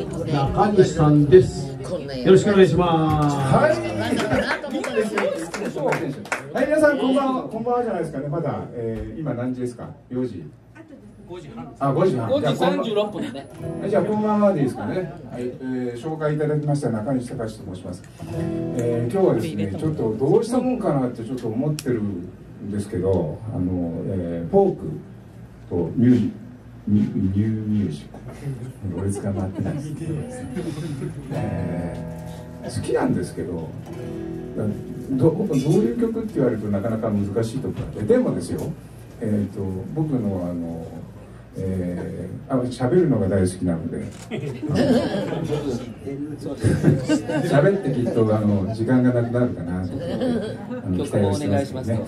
中西さんです。よろしくお願いします。 はい。はい、皆さんこんばんは。こんばんはじゃないですかね。まだ、今何時ですか。4時。5時半。あ、5時半。 5時36分ですね。 じゃあこんばんはでいいですかね。はい、紹介いただきました中西隆と申します。今日はですね、ちょっとどうしたもんかなってちょっと思ってるんですけど、フォークとニューミュージック。俺捕まってないです。好きなんですけど。どういう曲って言われるとなかなか難しいところで、でもですよ、僕の喋るのが大好きなので喋ってきっと時間がなくなるかなと期待をしてますね。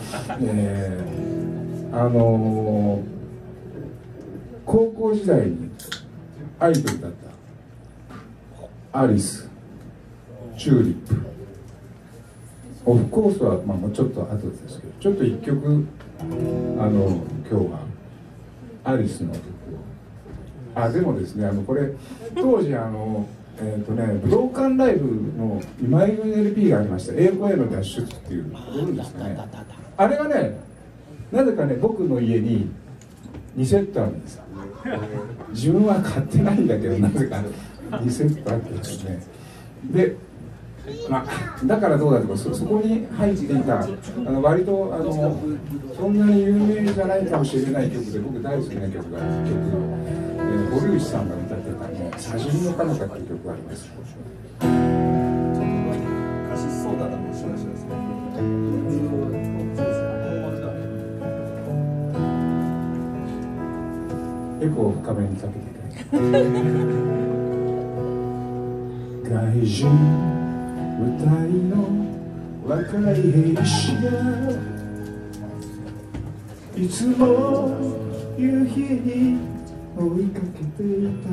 高校時代にアイドルだったアリス、チューリップ、オフコースは、もうちょっと後ですけど、ちょっと一曲今日はアリスの曲をでもですね、これ当時武道館ライブの2枚組の LP がありました。英語への脱出っていうご存知ですかね。あれがね、なぜかね、僕の家に2セットあるんですよ。自分は買ってないんだけど、なぜか2セットあってですね。でだからどうだとか、そこに入っていた割とそんなに有名じゃないかもしれない曲で、僕大好きな曲が堀内さんが歌ってたね「さじみの彼方」っていう曲があります。 カシスソーダだも一緒ですね。 エコーを深めにかけていただき外人舞台の若い兵士がいつも夕日に追いかけていた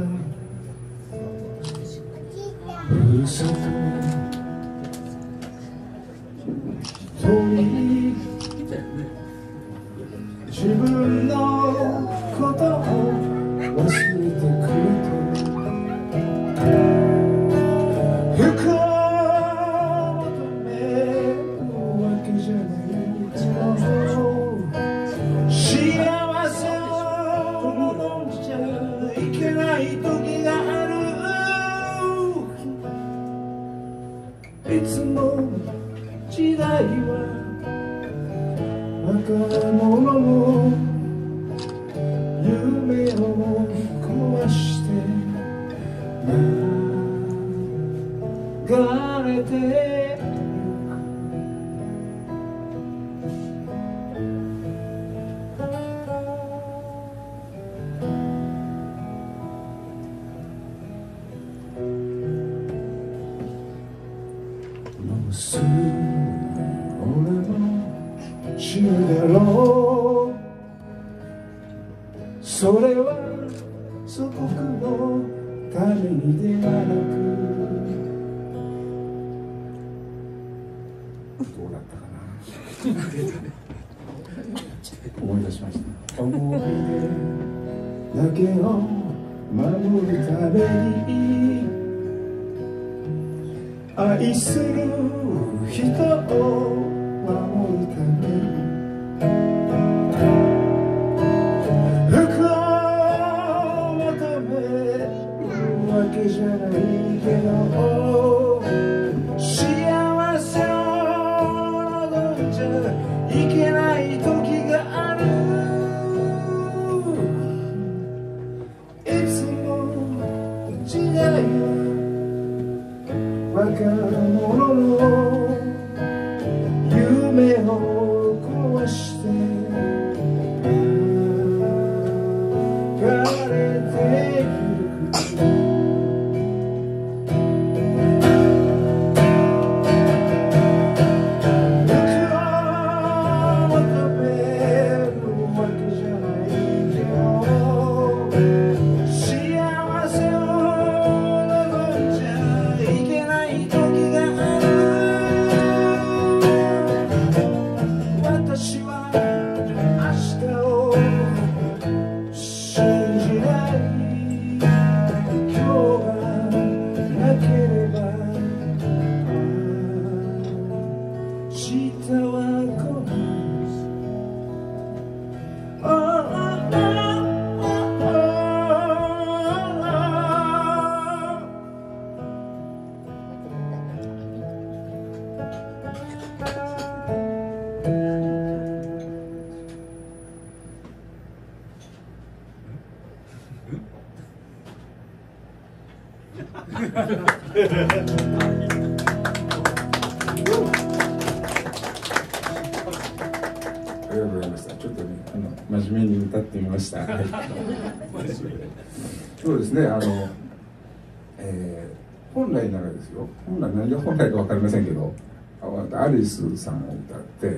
ふるさと遠い自分のことを忘れてくれといつも時代は若者の夢を壊して流れてすぐ俺も死ぬだろう。それは祖国のためにではなく、どうだったかな思い出しました。思い出だけを守るために愛する人を守るために服を求めるわけじゃないけど幸せを望んじゃいけない時がある。いつも時代若者の夢を壊して流れてゆく僕を求めるわけじゃないけど幸せを望んじゃいけない時がある。 ありがとうございました。ちょっとね、真面目に歌ってみました。はい、そうですね、本来ならですよ、何が本来か分かりませんけど、アリスさんを歌って、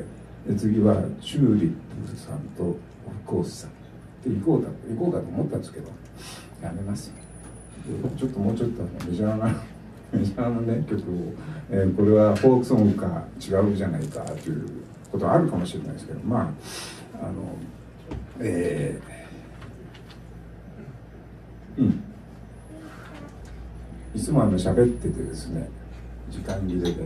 で次はチューリップさんとオフコースさんで行こうかと思ったんですけど、やめます。ちょっともうちょっとメジャーなね、曲を、これはフォークソングか違うじゃないかということはあるかもしれないですけど、まあいつも喋っててですね、時間切れで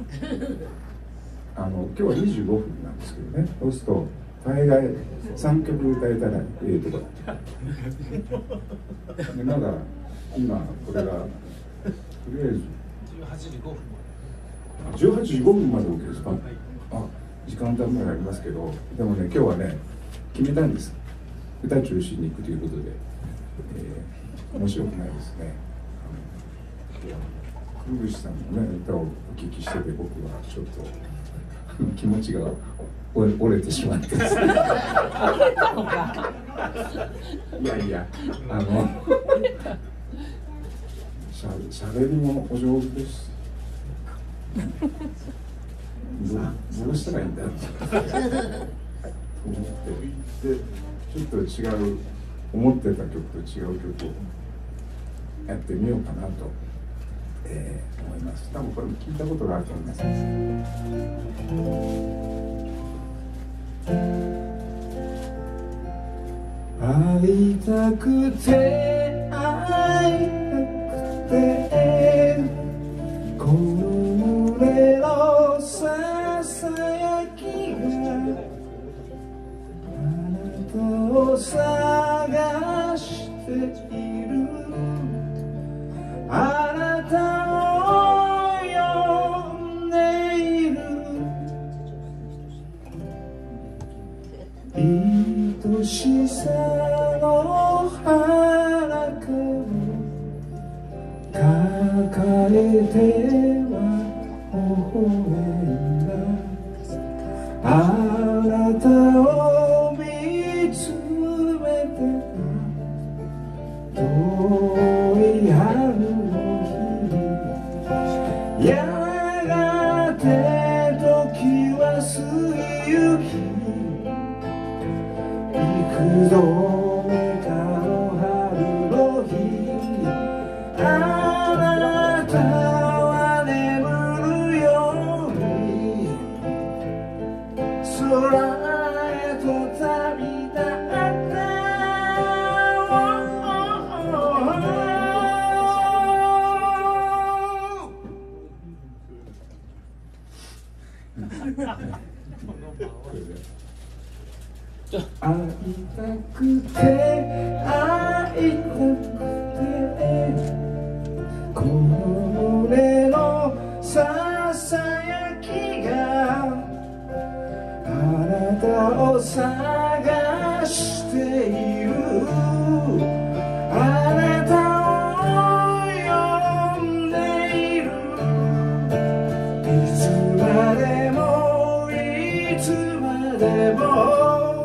今日は25分なんですけどね、そうすると大概3曲歌えたらええとかで、まだ今これがとりあえず18時5分まで OK ですか？時間帯もありますけど、でもね、今日はね決めたんです。歌中心に行くということで、面白くないですね。くぐしさんのね歌をお聞きしてて、僕はちょっと気持ちが折れてしまってですねいやいや、しゃべりもお上手ですどうしたらいいんだって思って、でちょっと違う、思ってた曲と違う曲をやってみようかなと、思います。多分これも聞いたことがあると思います。会いたくて会いたくて、この胸のささやきがあなたを探している、あなたを呼んでいる、愛しさの花束抱えては微笑んだ、あなたを見つめてた遠い春の日、やがて時は過ぎゆき、幾度目かの春の日、あなたは眠るように空へと旅立った。会いたくて会いたくて、この胸のささやきがあなたを探している、あなたを呼んでいる、いつまでもいつまでも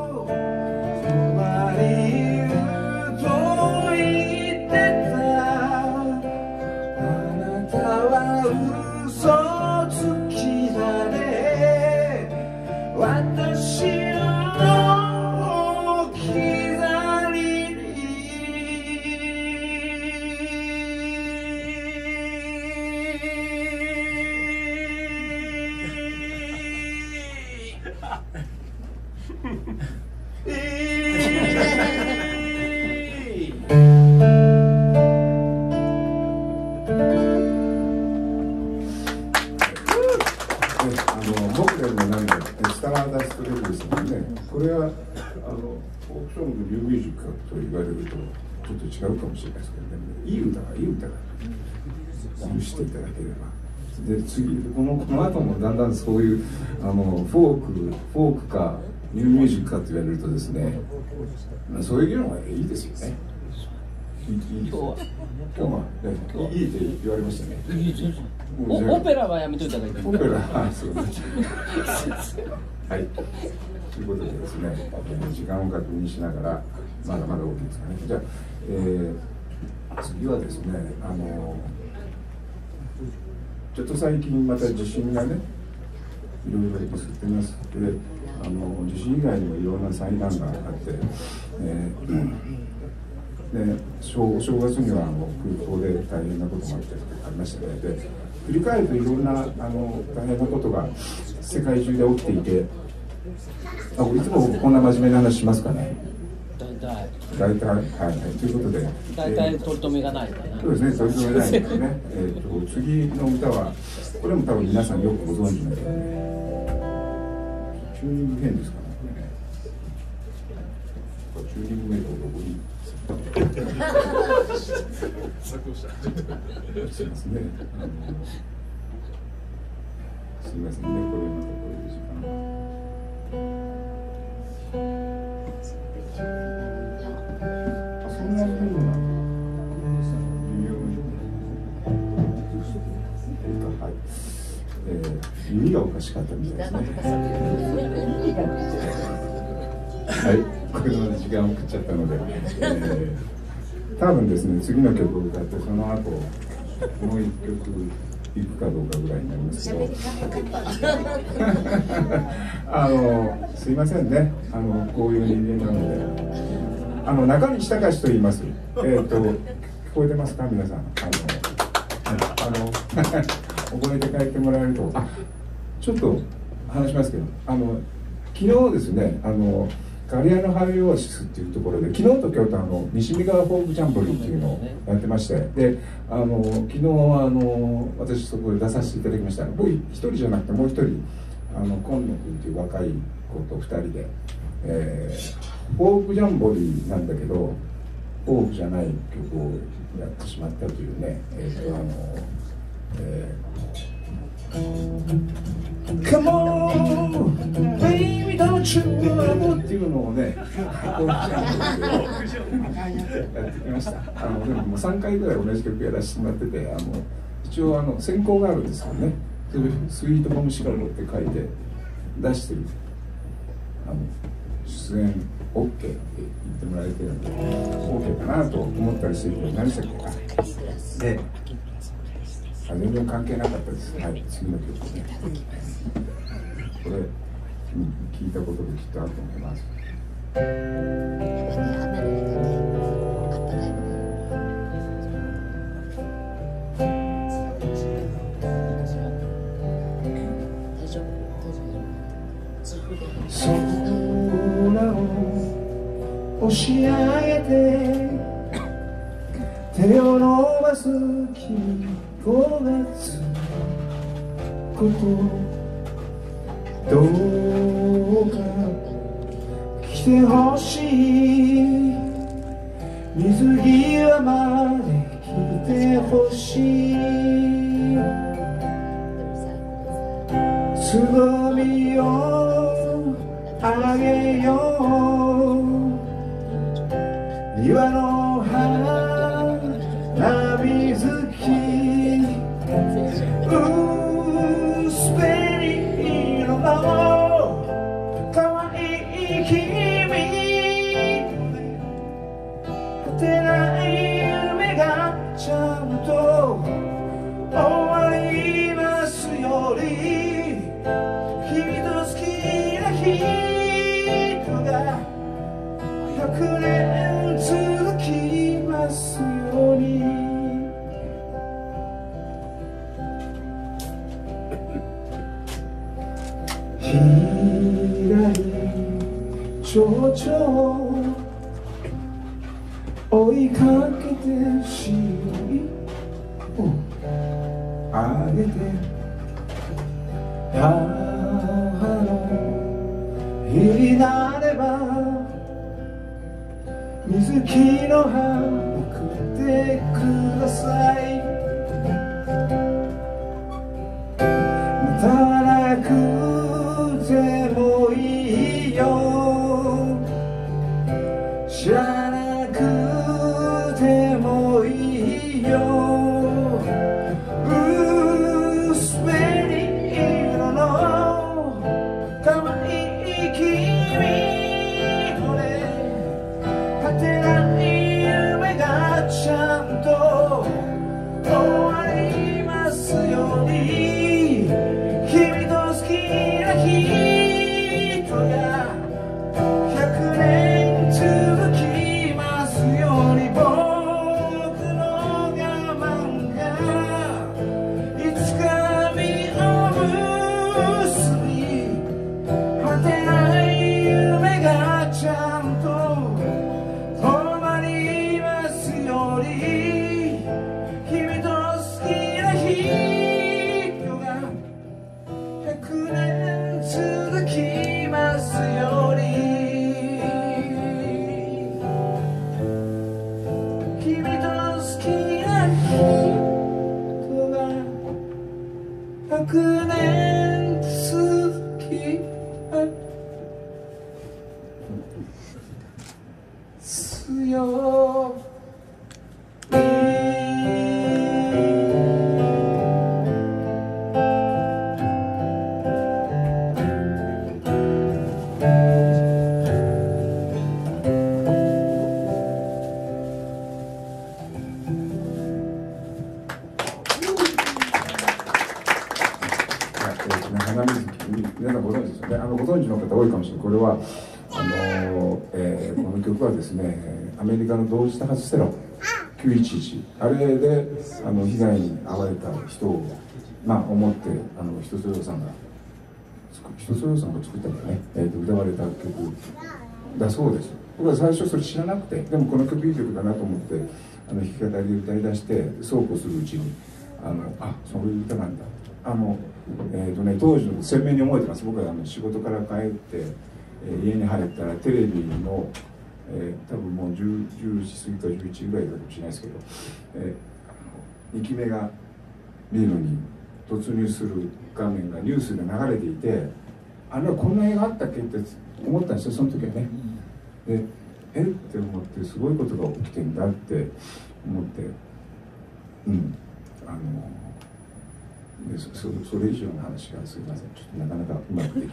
僕らのなんだスターダストレベルですもんね。これはフォークソング、ニューミュージックと言われるとちょっと違うかもしれないですけどね、いい歌が許していただければ。で次この後もだんだんそういうフォークかニューミュージックかと言われるとですね、そういうのがいいですよね。 今日はいいって言われましたね。 オペラはやめといた方がいい。 オペラ、そうです。はい。ということでですね、時間を確認しながら、まだまだ大きいですかね。じゃあ、次はですね、ちょっと最近また地震がね、いろいろ続いてます。で、地震以外にもいろんな災難があって、正月には空港で大変なこともありましたね。で、振り返るといろんな大変なことが世界中で起きていて、いつもこんな真面目な話しますかね。大体、はい、ということで。 大体取り留めがないかな。 そうですね、取り留めないですね。次の歌は、これも多分皆さんよくご存知のように。チューニング変ですかね。チューニングメイトどこに。すみませんね。すみませんね、これまたこういう時間。そんなに変な。はい。耳がおかしかったみたいですね。はい、これまで時間を食っちゃったので、多分ですね、次の曲を歌って、その後、もう一曲いくかどうかぐらいになりますけど。すいませんね、こういう人間なので。中西隆と言います。聞こえてますか、皆さん。覚えて帰ってもらえると、ちょっと話しますけど、昨日ですね、ガリアのハイオアシスっていうところで、昨日と今日と西見川フォークジャンボリーっていうのをやってまして、で、昨日私そこで出させていただきました。僕一人じゃなくてもう一人、今野君っていう若い子と二人で、フォークジャンボリーなんだけど、フォークじゃない曲をやってしまったというね、Come on, baby, don't you know っていうのをね、やってきました。でももう3回ぐらい同じ曲やらせてもらってて、一応選考があるんですよね。それスイートボムシカゴって書いて出してる。出演 OK って言ってもらえてるんで、OK かなと思ったりしてるけど、何したっけで、全然関係なかったです。はい、次の曲ね。これ、聞いたことできっとあると思います。空を押し上げて手を伸ばす君5月ことどうか来てほしい水際まで来てほしいつぼみをあげよう庭の花水木薄紅色の可愛い君果てない夢がちゃんと終わりますように君と好きな人が100年続きますように左蝶々追いかけて白いをあげて母の日になれば水木の葉送ってください待たなくてもいいよ知らなくても 100年続きすよ花水木、皆さんご存知ですよね。ご存知の方多いかもしれない。これはこの曲はですね、アメリカの同時多発テロ911、あれで被害に遭われた人を思って一つ洋さんが作ったんだね、歌われた曲だそうです。僕は最初それ知らなくて、でもこの曲いい曲だなと思って弾き語りで歌い出して、そうこうするうちにそういう歌なんだ。当時の鮮明に覚えてます。僕は仕事から帰って、家に入ったらテレビの、多分もう10時過ぎか11時ぐらいかもしれないですけど、2期目が見るのに突入する画面がニュースで流れていて、こんな映画あったっけって思ったんですよ、その時はね。でって思って、すごいことが起きてんだって思って、でそれ以上の話がすいません、ちょっとなかなかうまくでき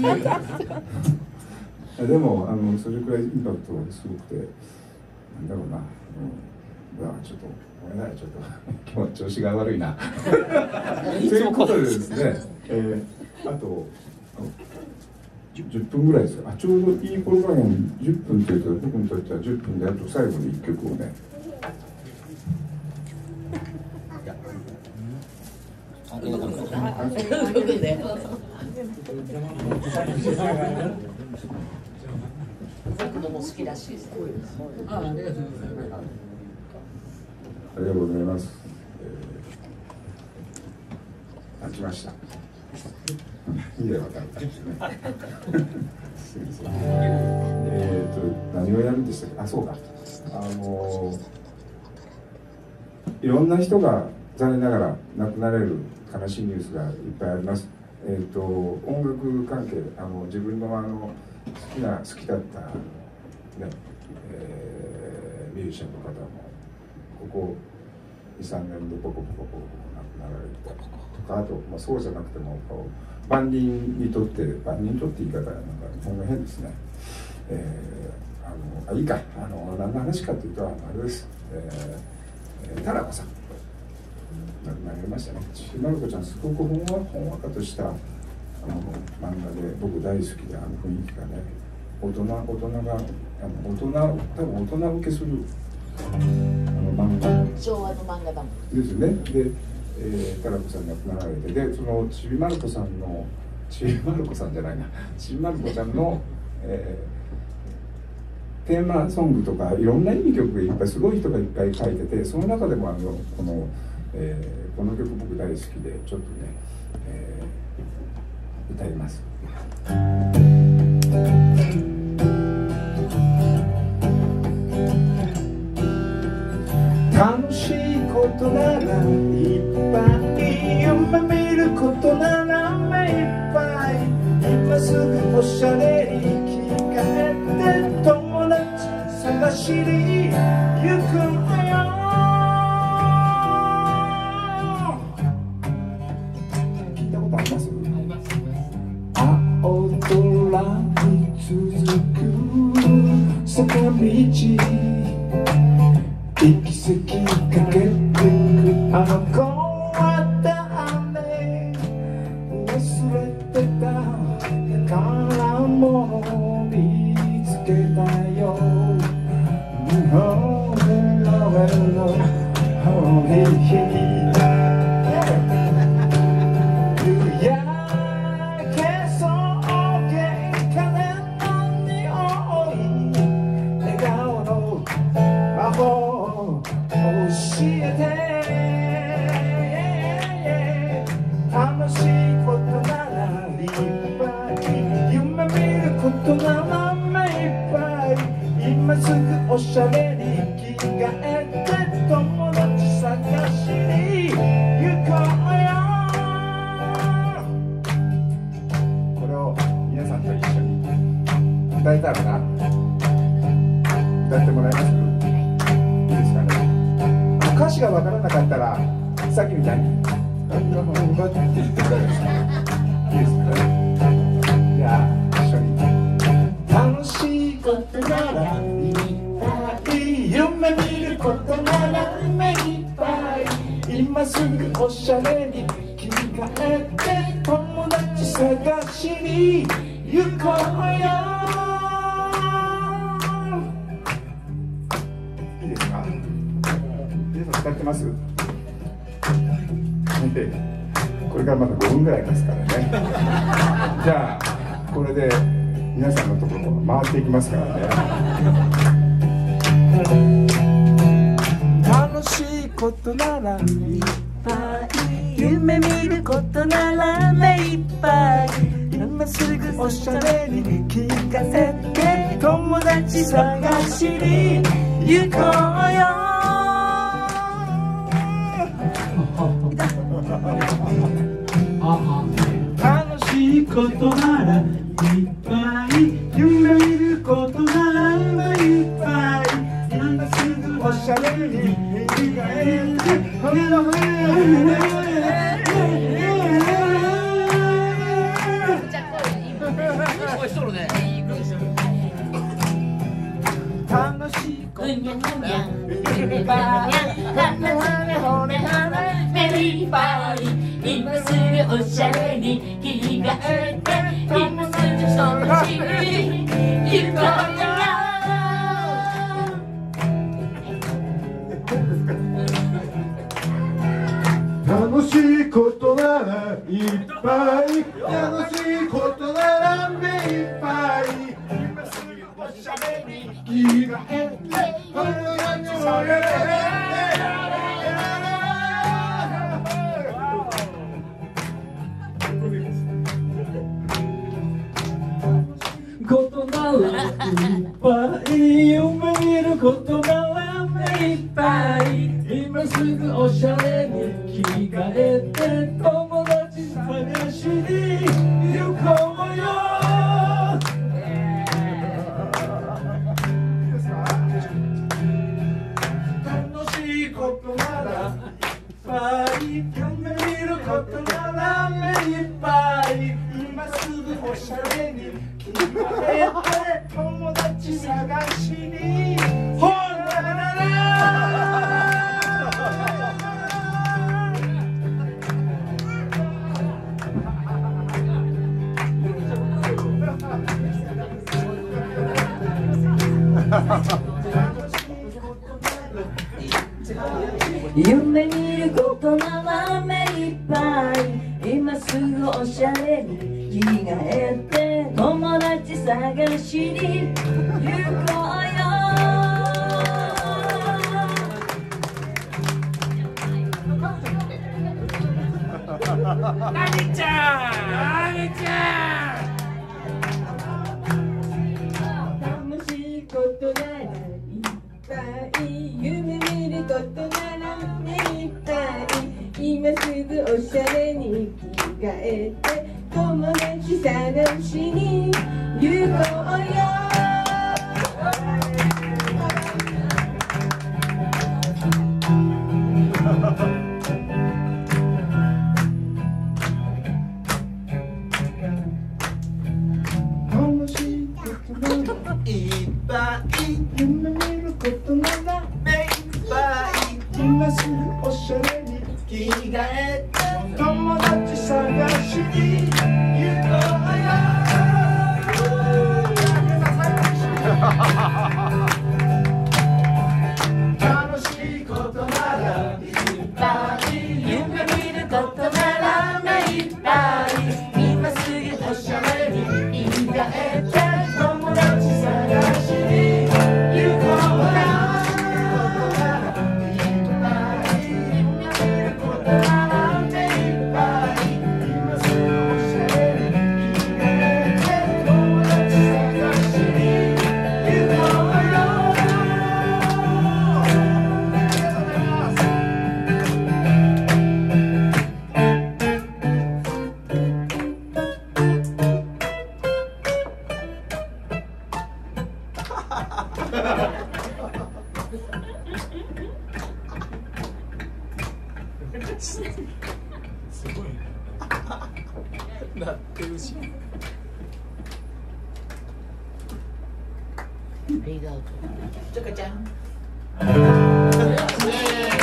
ないでもそれくらいインパクトがすごくて、なんだろうな、ちょっとごめんなさい、ちょっと今日調子が悪いなということでですね、あと10分ぐらいですよ。ちょうどいい頃から10分というと、僕にとっては10分で、あと最後に1曲をね、 子供好きらしいです。 ありがとうございます。立ちました。いいで分かったですね。すみません。何をやるんでしたっけ。そうか。いろんな人が残念ながら亡くなれる悲しいニュースがいっぱいあります。音楽関係、自分の好きだったね、ミュージシャンの方もここ2、3年でポコポコ亡くなられたとか、あと、そうじゃなくても万人にとって言い方なんか日本語変ですね。いいか、何の話かというと、あれです、タラコさん亡くなりましたね。ちびまる子ちゃん、すごくほんわかとした漫画で僕大好きで、雰囲気がね、大人が多分大人受けする漫画、 昭和の漫画だもんですよね。で、タラコさんが亡くなられて、でそのちびまる子さんのちびまる子ちゃんの、テーマソングとかいろんな意味曲がいっぱい、すごい人がいっぱい書いてて、その中でもこの曲僕大好きで、ちょっとね、歌います。楽しいことならいっぱい、夢見ることなら目いっぱい、今すぐおしゃれに着替えて友達探しに行くのよ。聞いたことあります？青空に続く坂道、行き過ぎかけてく子は誰、忘れてた宝物を見つけたよ。Oh, hello, hello, oh, hey, hey. 夕焼けそう玄関の匂い、笑顔の魔法教えて、楽しいことならいっぱい、夢見ることなら目いっぱい、今すぐおしゃれに着替えて友達探しに行こうよ。 なかったらさっきみたいに「あんなもんば」って言ってください。いいですか？じゃあ一緒に「楽しいことならいっぱい」「夢見ることなら目いっぱい」「今すぐおしゃれに着替えて友達探しに行こうよ」いいですか？皆さん歌ってます？これからまだ5分ぐらいですからね。じゃあこれで皆さんのところも回っていきますからね。楽しいことならいっぱい、夢見ることなら目いっぱい、今すぐおしゃれに着替えて友達探しに行こうよ。楽しいことならいっぱい、夢見ることなら目いっぱい、今すぐおしゃれに着替えて友達楽しいことならいっぱい、目いっぱい、今すぐおしゃれに着替えて今すぐその日に行こうよ。楽しいことならいっぱい、楽しいことなら目いっぱい、今すぐおしゃれに着替えて友達をやれ。ことならいっぱい、夢見ることなら目いっぱい、今すぐおしゃれに着替えて友達探しに行こうよ。楽しいことならいっぱい、夢見ることなら目いっぱい、今すぐおしゃれに着替えて友達探しにほららら。夢見ることなら目いっぱい、今すぐおしゃれに着替えて友達探しに行こうよ。なぎちゃん楽しいことならいっぱい、夢見ることなら目いっぱい、今すぐおしゃれに着替えて友達探しに行こうよ。楽しいことならいっぱい、夢見ることなら目いっぱい、今すぐおしゃれに着替えて友達探しに行こうよ。楽しいことならいっぱい、夢見ることなら目いっぱい、今すぐおしゃれに着替えて友達探しに行こうよ。 すごいなってるし。 リードアウト。ちょかちゃん。